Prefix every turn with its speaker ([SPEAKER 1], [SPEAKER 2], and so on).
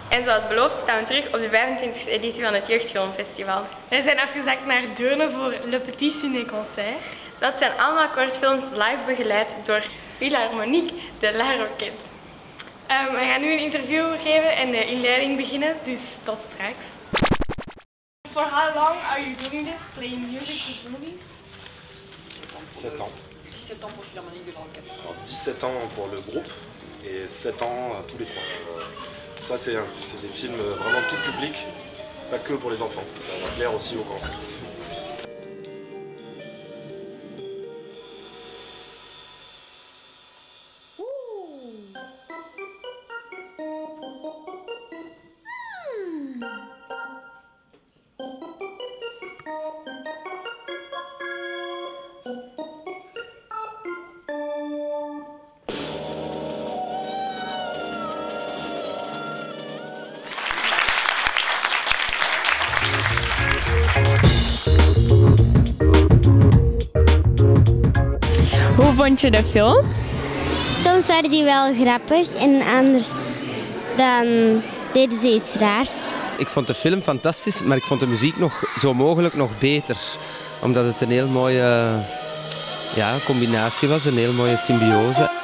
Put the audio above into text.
[SPEAKER 1] En zoals beloofd staan we terug op de 25e editie van het Jeugdfilmfestival.
[SPEAKER 2] Wij zijn afgezakt naar Deurne voor Le Petit Ciné Concert.
[SPEAKER 1] Dat zijn allemaal kortfilms live begeleid door Philharmonique de La Roquette.
[SPEAKER 2] We gaan nu een interview geven en de inleiding beginnen, dus tot straks. For how long are you doing this, playing music with movies?
[SPEAKER 3] 7 ans.
[SPEAKER 4] 17 ans pour Philharmonique de la Roquette.
[SPEAKER 3] Alors, 17 ans pour le groupe et 7 ans tous les trois. Ça, c'est des films vraiment tout public, pas que pour les enfants. Ça va plaire aussi aux grands.
[SPEAKER 1] Hoe vond je de film?
[SPEAKER 5] Soms waren die wel grappig en anders dan deden ze iets raars.
[SPEAKER 6] Ik vond de film fantastisch, maar ik vond de muziek nog zo mogelijk nog beter. Omdat het een heel mooie combinatie was, een heel mooie symbiose.